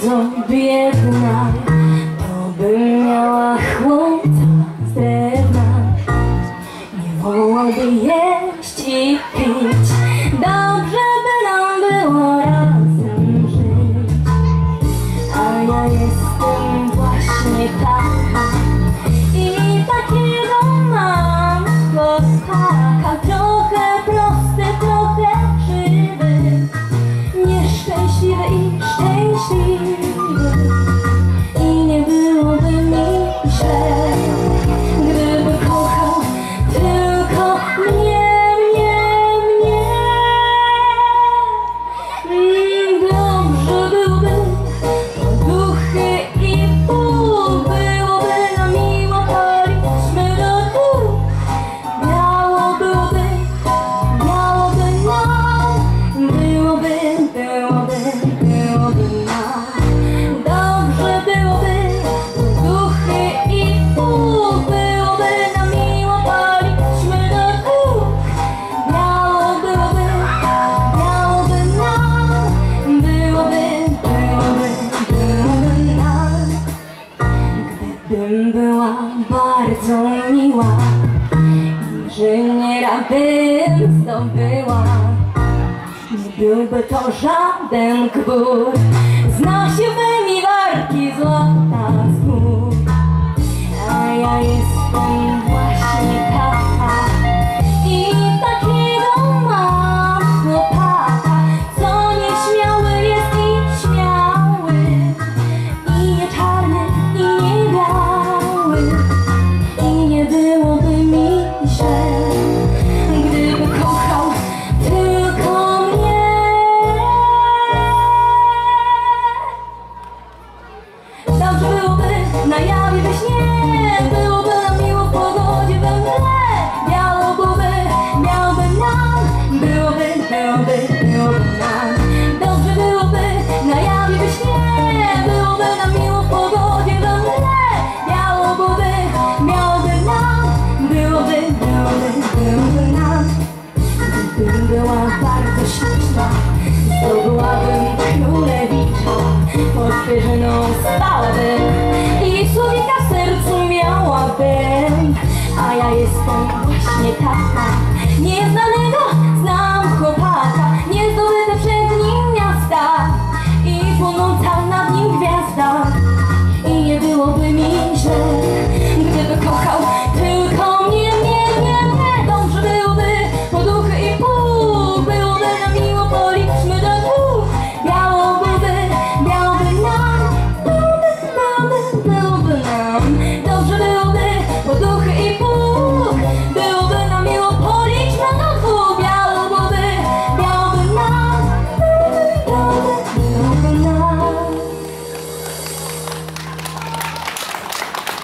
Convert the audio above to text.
bardzo biedna, to bym miała chłopca z drewna. Nie wolałby jeść i pić, dobrze by nam było razem żyć. A ja jestem właśnie taka i takiego mam chłopaka, trochę prosty, trochę krzywy, nieszczęśliwy i szczęśliwy. I nie byłoby mi źle, gdyby kochał tylko mnie. Dobrze byłby, duchy i pół, byłoby nam miło, policzmy do dwóch. Biało byłoby nam, byłoby nam. Dobrze byłoby, duchy i pół, byłoby nam miło, policzmy do dwóch. Biało byłoby nam, byłoby nam. Gdybym była bardzo miła, inżyniera bym zdobyła, nie byłby to żaden gbur, znosiłby mi warki złota z gór. A ja jestem właśnie taka i takiego mam chłopaka, co nieśmiały jest i śmiały, i nie czarny, i nie biały. I nie byłoby mi źle, gdyby kochał tylko mnie. Dobrze byłoby na jawie we śnie, byłoby nam miło w pogodzie we mgle. Biało miałoby nam, byłoby nam. Dobrze byłoby na jawie we śnie, byłoby nam miło w pogodzie we mgle. Biało miałoby nam, byłoby nam. Gdybym była bardzo śliczna, zdobyłabym królewicza, pod pierzyną spałabym i słowika w sercu miałabym. A ja jestem